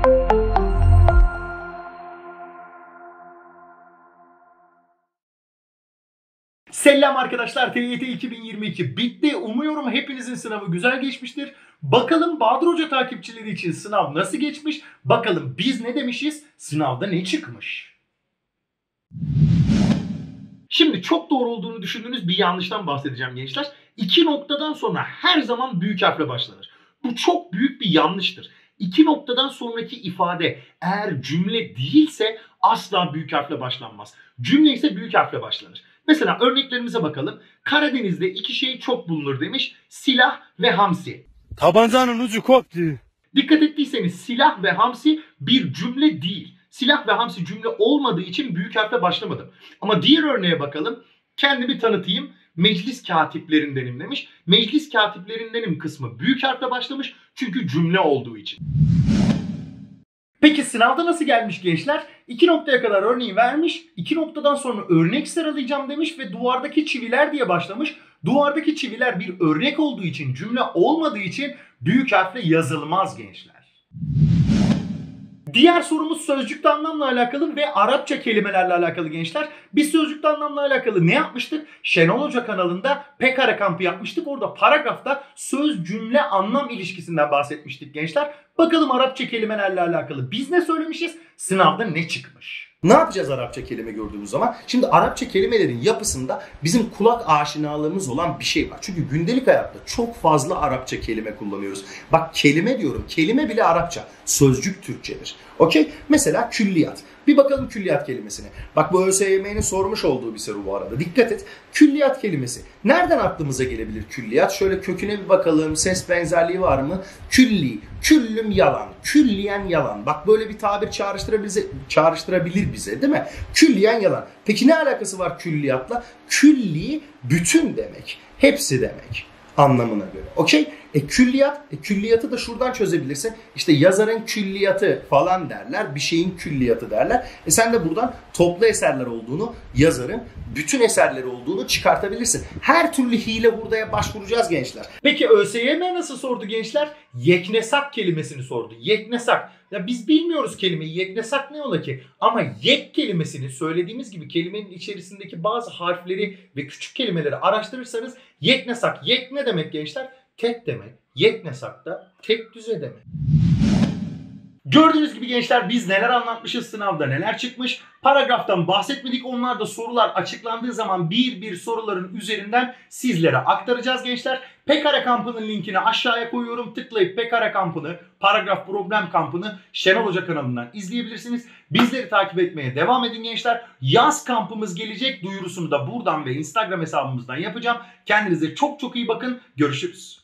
Selam arkadaşlar, TYT 2022 bitti. Umuyorum hepinizin sınavı güzel geçmiştir. Bakalım Bahadır Hoca takipçileri için sınav nasıl geçmiş? Bakalım biz ne demişiz? Sınavda ne çıkmış? Şimdi çok doğru olduğunu düşündüğünüz bir yanlıştan bahsedeceğim gençler. İki noktadan sonra her zaman büyük harfle başlanır. Bu çok büyük bir yanlıştır. İki noktadan sonraki ifade eğer cümle değilse asla büyük harfle başlanmaz. Cümle ise büyük harfle başlanır. Mesela örneklerimize bakalım. Karadeniz'de iki şey çok bulunur demiş. Silah ve hamsi. Tabancanın ucu koptu. Dikkat ettiyseniz silah ve hamsi bir cümle değil. Silah ve hamsi cümle olmadığı için büyük harfle başlamadım. Ama diğer örneğe bakalım. Kendimi tanıtayım. Meclis katiplerindenim demiş. Meclis katiplerindenim kısmı büyük harfle başlamış. Çünkü cümle olduğu için. Peki sınavda nasıl gelmiş gençler? İki noktaya kadar örneği vermiş. İki noktadan sonra örnek sıralayacağım demiş ve duvardaki çiviler diye başlamış. Duvardaki çiviler bir örnek olduğu için, cümle olmadığı için büyük harfle yazılmaz gençler. Diğer sorumuz sözcükte anlamla alakalı ve Arapça kelimelerle alakalı gençler. Biz sözcükte anlamla alakalı ne yapmıştık? Şenol Hoca kanalında Pekara kampı yapmıştık. Orada paragrafta söz cümle anlam ilişkisinden bahsetmiştik gençler. Bakalım Arapça kelimelerle alakalı biz ne söylemişiz? Sınavda ne çıkmış? Ne yapacağız Arapça kelime gördüğümüz zaman? Şimdi Arapça kelimelerin yapısında bizim kulak aşinalığımız olan bir şey var. Çünkü gündelik hayatta çok fazla Arapça kelime kullanıyoruz. Bak kelime diyorum. Kelime bile Arapça. Sözcük Türkçedir. Okey? Mesela külliyat. Bir bakalım külliyat kelimesine. Bak bu ÖSYM'nin sormuş olduğu bir soru bu arada. Dikkat et. Külliyat kelimesi. Nereden aklımıza gelebilir külliyat? Şöyle köküne bir bakalım. Ses benzerliği var mı? Külli. Küllüm yalan. Külliyen yalan. Bak böyle bir tabir çağrıştırabilir bize değil mi? Külliyen yalan. Peki ne alakası var külliyatla? Külli bütün demek. Hepsi demek. Anlamına göre. Okey? Külliyatı da şuradan çözebilirsin. İşte yazarın külliyatı falan derler. Bir şeyin külliyatı derler. Sen de buradan toplu eserler olduğunu, yazarın bütün eserleri olduğunu çıkartabilirsin. Her türlü hile hurdaya başvuracağız gençler. Peki ÖSYM nasıl sordu gençler? Yeknesak kelimesini sordu. Yeknesak. Ya biz bilmiyoruz kelimeyi. Yeknesak ne ola ki? Ama yek kelimesini söylediğimiz gibi kelimenin içerisindeki bazı harfleri ve küçük kelimeleri araştırırsanız yeknesak. Yek ne demek gençler? Tek demek. Yeknesak da tek düze demek. Gördüğünüz gibi gençler biz neler anlatmışız, sınavda neler çıkmış. Paragraftan bahsetmedik. Onlar da sorular açıklandığı zaman bir bir soruların üzerinden sizlere aktaracağız gençler. Pekara kampının linkini aşağıya koyuyorum. Tıklayıp Pekara kampını, paragraf problem kampını Şenol Hoca kanalından izleyebilirsiniz. Bizleri takip etmeye devam edin gençler. Yaz kampımız gelecek. Duyurusunu da buradan ve Instagram hesabımızdan yapacağım. Kendinize çok çok iyi bakın. Görüşürüz.